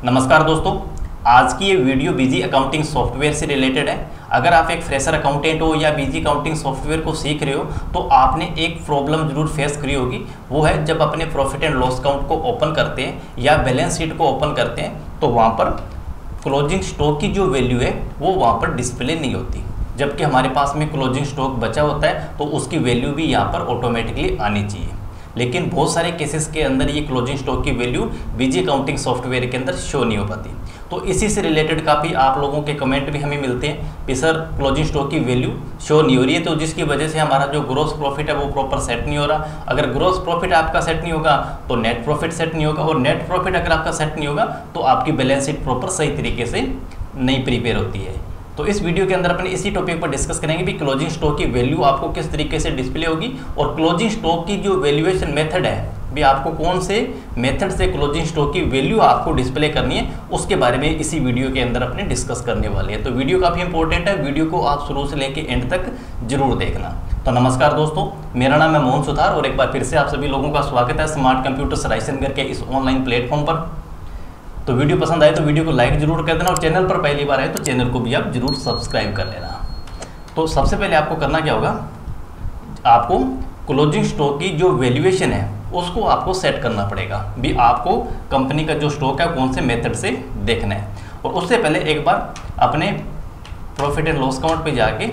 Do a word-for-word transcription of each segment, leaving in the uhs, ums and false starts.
नमस्कार दोस्तों, आज की ये वीडियो बीजी अकाउंटिंग सॉफ्टवेयर से रिलेटेड है। अगर आप एक फ्रेशर अकाउंटेंट हो या बीजी अकाउंटिंग सॉफ्टवेयर को सीख रहे हो तो आपने एक प्रॉब्लम जरूर फेस करी होगी। वो है जब अपने प्रॉफिट एंड लॉस अकाउंट को ओपन करते हैं या बैलेंस शीट को ओपन करते हैं तो वहाँ पर क्लोजिंग स्टॉक की जो वैल्यू है वो वहाँ पर डिस्प्ले नहीं होती, जबकि हमारे पास में क्लोजिंग स्टॉक बचा होता है तो उसकी वैल्यू भी यहाँ पर ऑटोमेटिकली आनी चाहिए। लेकिन बहुत सारे केसेस के अंदर ये क्लोजिंग स्टॉक की वैल्यू बीजी अकाउंटिंग सॉफ्टवेयर के अंदर शो नहीं हो पाती। तो इसी से रिलेटेड काफ़ी आप लोगों के कमेंट भी हमें मिलते हैं कि सर क्लोजिंग स्टॉक की वैल्यू शो नहीं हो रही है, तो जिसकी वजह से हमारा जो ग्रॉस प्रॉफिट है वो प्रॉपर सेट नहीं हो रहा। अगर ग्रॉस प्रॉफिट आपका सेट नहीं होगा तो नेट प्रॉफिट सेट नहीं होगा, और नेट प्रॉफिट अगर आपका सेट नहीं होगा तो आपकी बैलेंस शीट प्रॉपर सही तरीके से नहीं प्रिपेयर होती है। तो इस वीडियो के अंदर अपन इसी टॉपिक पर डिस्कस करेंगे भी क्लोजिंग स्टॉक की वैल्यू आपको किस तरीके से डिस्प्ले होगी, और क्लोजिंग स्टॉक की जो वैल्यूएशन मेथड है भी आपको कौन से मेथड से क्लोजिंग स्टॉक की वैल्यू आपको डिस्प्ले करनी है, उसके बारे में इसी वीडियो के अंदर अपने डिस्कस करने वाले हैं। तो वीडियो काफ़ी इंपॉर्टेंट है, वीडियो को आप शुरू से लेकर एंड तक जरूर देखना। तो नमस्कार दोस्तों, मेरा नाम है मोहन सुथार और एक बार फिर से आप सभी लोगों का स्वागत है स्मार्ट कंप्यूटर रायसेनगर के इस ऑनलाइन प्लेटफॉर्म पर। तो वीडियो पसंद आए तो वीडियो को लाइक जरूर कर देना, और चैनल पर पहली बार आए तो चैनल को भी आप जरूर सब्सक्राइब कर लेना। तो सबसे पहले आपको करना क्या होगा, आपको क्लोजिंग स्टॉक की जो वैल्यूएशन है उसको आपको सेट करना पड़ेगा भी आपको कंपनी का जो स्टॉक है कौन से मेथड से देखना है। और उससे पहले एक बार अपने प्रॉफिट एंड लॉस अकाउंट पे जाके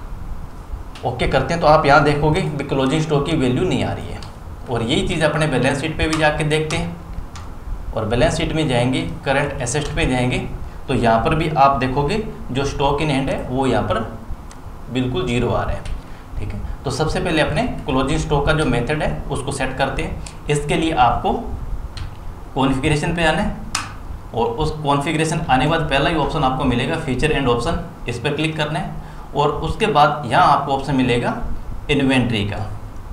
ओके करते हैं तो आप यहाँ देखोगे भी क्लोजिंग स्टॉक की वैल्यू नहीं आ रही है। और यही चीज़ अपने बैलेंस शीट पे भी जाके देखते हैं, और बैलेंस शीट में जाएंगे, करंट एसेट पे जाएंगे तो यहाँ पर भी आप देखोगे जो स्टॉक इन हैंड है वो यहाँ पर बिल्कुल जीरो आ रहा है। ठीक है, तो सबसे पहले अपने क्लोजिंग स्टॉक का जो मेथड है उसको सेट करते हैं। इसके लिए आपको कॉन्फ़िगरेशन पे आना है, और उस कॉन्फ़िगरेशन आने के बाद पहला ही ऑप्शन आपको मिलेगा फीचर एंड ऑप्शन, इस पर क्लिक करना है। और उसके बाद यहाँ आपको ऑप्शन मिलेगा इन्वेंट्री का,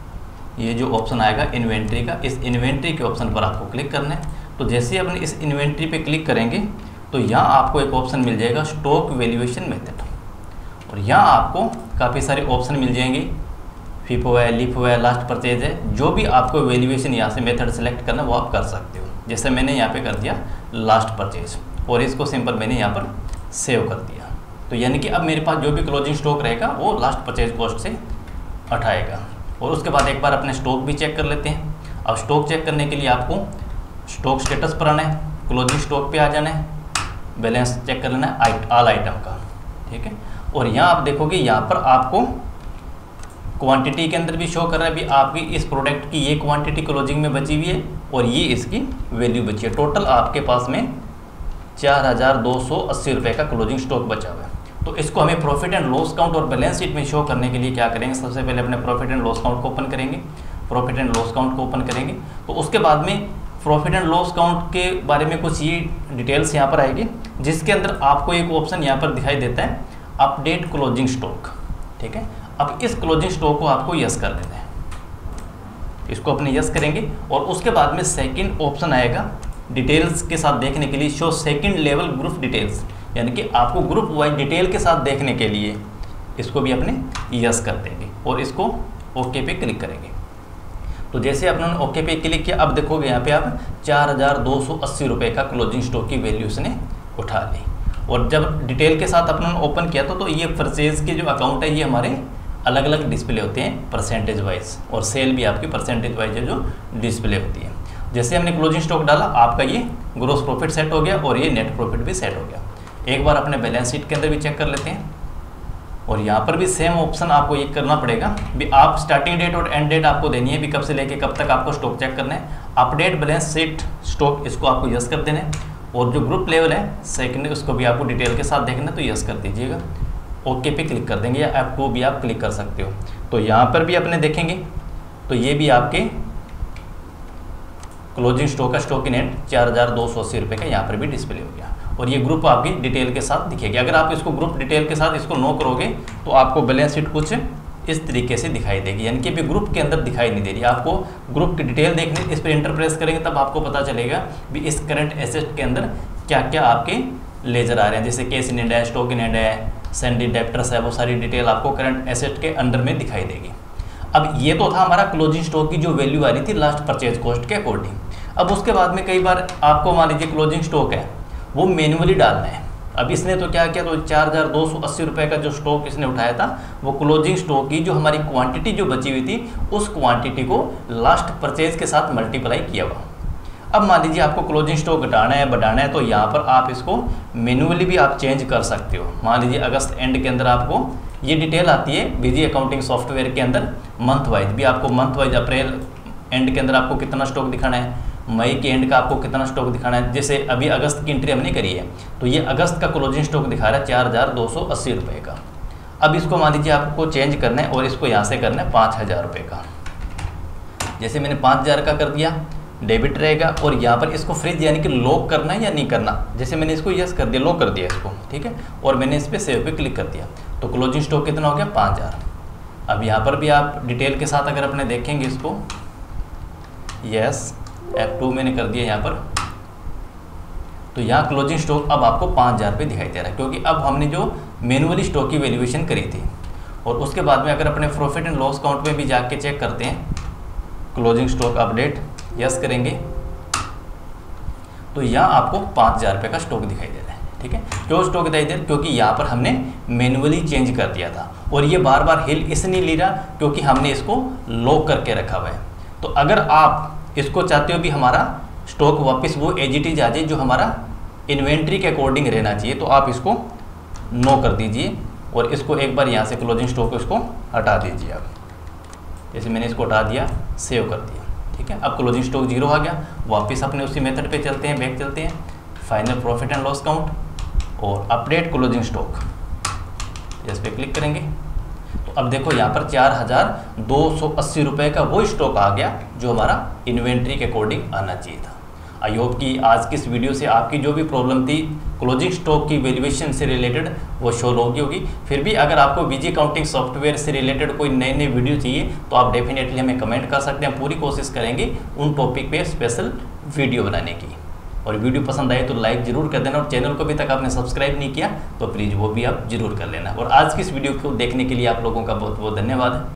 ये जो ऑप्शन आएगा इन्वेंट्री का, इस इन्वेंट्री के ऑप्शन पर आपको क्लिक करना है। तो जैसे ही अपने इस इन्वेंट्री पे क्लिक करेंगे तो यहाँ आपको एक ऑप्शन मिल जाएगा स्टॉक वैल्यूएशन मेथड, और यहाँ आपको काफ़ी सारे ऑप्शन मिल जाएंगे, फीफो है, लीफो है, लास्ट परचेज है। जो भी आपको वैल्यूएशन यहाँ से मेथड सेलेक्ट करना वो आप कर सकते हो। जैसे मैंने यहाँ पे कर दिया लास्ट परचेज, और इसको सिंपल मैंने यहाँ पर सेव कर दिया। तो यानी कि अब मेरे पास जो भी क्लोजिंग स्टॉक रहेगा वो लास्ट परचेज कॉस्ट से उठाएगा। और उसके बाद एक बार अपने स्टॉक भी चेक कर लेते हैं। अब स्टॉक चेक करने के लिए आपको स्टॉक स्टेटस पर आना है, क्लोजिंग स्टॉक पे आ जाना है, बैलेंस चेक कर लेना है ऑल आइटम का। ठीक है, और यहाँ आप देखोगे यहाँ पर आपको क्वांटिटी के अंदर भी शो कर रहा है भी आपकी इस प्रोडक्ट की ये क्वांटिटी क्लोजिंग में बची हुई है और ये इसकी वैल्यू बची है। टोटल आपके पास में चार हज़ार दो सौ अस्सी रुपये का क्लोजिंग स्टॉक बचा हुआ है। तो इसको हमें प्रॉफिट एंड लॉस अकाउंट और बैलेंस शीट में शो करने के लिए क्या करेंगे, सबसे पहले अपने प्रॉफिट एंड लॉस अकाउंट को ओपन करेंगे। प्रॉफिट एंड लॉस अकाउंट को ओपन करेंगे तो उसके बाद में प्रॉफिट एंड लॉस अकाउंट के बारे में कुछ ये डिटेल्स यहाँ पर आएगी, जिसके अंदर आपको एक ऑप्शन यहाँ पर दिखाई देता है अपडेट क्लोजिंग स्टॉक। ठीक है, अब इस क्लोजिंग स्टॉक को आपको यस कर देना है, इसको अपने यस करेंगे। और उसके बाद में सेकंड ऑप्शन आएगा डिटेल्स के साथ देखने के लिए, show second level group details, यानी कि आपको ग्रुप वाइज डिटेल के साथ देखने के लिए इसको भी अपने यस कर देंगे और इसको ओके पे क्लिक करेंगे। तो जैसे अपने ओके पे क्लिक किया, अब देखोगे यहाँ पे आप चार हज़ार दो सौ अस्सी रुपये का क्लोजिंग स्टॉक की वैल्यू उसने उठा ली। और जब डिटेल के साथ अपने ओपन किया तो, तो ये परचेज के जो अकाउंट है ये हमारे अलग अलग डिस्प्ले होते हैं परसेंटेज वाइज, और सेल भी आपकी परसेंटेज वाइज है जो डिस्प्ले होती है। जैसे हमने क्लोजिंग स्टॉक डाला आपका ये ग्रोस प्रॉफिट सेट हो गया और ये नेट प्रॉफिट भी सेट हो गया। एक बार अपने बैलेंस शीट के अंदर भी चेक कर लेते हैं, और यहाँ पर भी सेम ऑप्शन आपको ये करना पड़ेगा भी आप स्टार्टिंग डेट और एंड डेट आपको देनी है भी कब से लेके कब तक आपको स्टॉक चेक करना है। अपडेट बैलेंस शीट स्टॉक इसको आपको यस कर देना है, और जो ग्रुप लेवल है सेकंड उसको भी आपको डिटेल के साथ देखना है तो यस कर दीजिएगा। ओके पे क्लिक कर देंगे, या ऐप को भी आप क्लिक कर सकते हो। तो यहाँ पर भी अपने देखेंगे तो ये भी आपके क्लोजिंग स्टॉक का स्टॉक इन हैंड चार हज़ार दो सौ अस्सी रुपये का यहाँ पर भी डिस्प्ले हो गया, और ये ग्रुप आपकी डिटेल के साथ दिखेगी। अगर आप इसको ग्रुप डिटेल के साथ इसको नो करोगे तो आपको बैलेंस शीट कुछ इस तरीके से दिखाई देगी, यानी कि भी ग्रुप के अंदर दिखाई नहीं दे रही। आपको ग्रुप की डिटेल देखने, इस पर इंटर प्रेस करेंगे तब आपको पता चलेगा भी इस करंट एसेट के अंदर क्या क्या आपके लेजर आ रहे हैं। जैसे केस इन हैंड है, स्टॉक इन हैंड है, सैंडी डेप्टर्स है, वो सारी डिटेल आपको करंट एसेट के अंडर में दिखाई देगी। अब ये तो था हमारा क्लोजिंग स्टॉक की जो वैल्यू आ रही थी लास्ट परचेज कॉस्ट के अकॉर्डिंग। अब उसके बाद में कई बार आपको मान लीजिए क्लोजिंग स्टॉक है वो मैन्युअली डालना है। अब इसने तो क्या किया, तो चार हज़ार दो सौ अस्सी रुपये का जो स्टॉक इसने उठाया था वो क्लोजिंग स्टॉक की जो हमारी क्वांटिटी जो बची हुई थी उस क्वांटिटी को लास्ट परचेज के साथ मल्टीप्लाई किया हुआ। अब मान लीजिए आपको क्लोजिंग स्टॉक घटाना है बढ़ाना है तो यहाँ पर आप इसको मैन्युअली भी आप चेंज कर सकते हो। मान लीजिए अगस्त एंड के अंदर आपको ये डिटेल आती है बीजी अकाउंटिंग सॉफ्टवेयर के अंदर, मंथ वाइज भी आपको मंथ वाइज अप्रैल एंड के अंदर आपको कितना स्टॉक दिखाना है, मई के एंड का आपको कितना स्टॉक दिखाना है। जैसे अभी अगस्त की एंट्री हमने करी है तो ये अगस्त का क्लोजिंग स्टॉक दिखा रहा है चार हज़ार दो सौ अस्सी रुपये का। अब इसको मान लीजिए आपको चेंज करना है और इसको यहाँ से करना है पाँच हज़ार रुपये का। जैसे मैंने पाँच हज़ार का कर दिया डेबिट रहेगा, और यहाँ पर इसको फ्रीज यानी कि लॉक करना है या नहीं करना, जैसे मैंने इसको यस कर दिया, लॉक कर दिया इसको, ठीक है, और मैंने इस पर सेव पे क्लिक कर दिया तो क्लोजिंग स्टॉक कितना हो गया पाँच हज़ार। अब यहाँ पर भी आप डिटेल के साथ अगर अपने देखेंगे इसको, यस एफ टू मैंने कर दिया यहाँ पर, तो यहाँ क्लोजिंग स्टॉक अब आपको पाँच हज़ार रुपये दिखाई दे रहा है क्योंकि अब हमने जो मैनुअली स्टॉक की वैल्यूएशन करी थी। और उसके बाद में अगर अपने प्रॉफिट एंड लॉस अकाउंट में भी जाके चेक करते हैं, क्लोजिंग स्टॉक अपडेट यस करेंगे तो यहाँ आपको पाँच हज़ार रुपये का स्टॉक दिखाई दे रहा है, ठीक है। क्यों स्टॉक दिखाई दे रहा है, क्योंकि यहाँ पर हमने मैनुअली चेंज कर दिया था और ये बार बार हिल इसलिए ले रहा क्योंकि हमने इसको लॉक करके रखा हुआ है। तो अगर आप इसको चाहते हो भी हमारा स्टॉक वापस वो एज इट इज आ जाए जो हमारा इन्वेंट्री के अकॉर्डिंग रहना चाहिए, तो आप इसको नो कर दीजिए और इसको एक बार यहाँ से क्लोजिंग स्टॉक को इसको हटा दीजिए। आप जैसे मैंने इसको हटा दिया, सेव कर दिया, ठीक है। अब क्लोजिंग स्टॉक जीरो आ गया। वापस अपने उसी मेथड पे चलते हैं, बैक चलते हैं, final profit and loss account और अपडेट क्लोजिंग स्टॉक, इस पर क्लिक करेंगे तो अब देखो यहाँ पर चार हज़ार दो सौ अस्सी रुपये का वो स्टॉक आ गया जो हमारा इन्वेंट्री के अकॉर्डिंग आना चाहिए था। आई होप कि आज की इस वीडियो से आपकी जो भी प्रॉब्लम थी क्लोजिंग स्टॉक की वैल्यूएशन से रिलेटेड वो शोल्व होगी होगी फिर भी अगर आपको बीजी अकाउंटिंग सॉफ्टवेयर से रिलेटेड कोई नए नए वीडियो चाहिए तो आप डेफिनेटली हमें कमेंट कर सकते हैं। पूरी कोशिश करेंगे उन टॉपिक पे स्पेशल वीडियो बनाने की। और वीडियो पसंद आए तो लाइक जरूर कर देना और चैनल को अभी तक आपने सब्सक्राइब नहीं किया तो प्लीज़ वो भी आप जरूर कर लेना। और आज की इस वीडियो को देखने के लिए आप लोगों का बहुत बहुत धन्यवाद।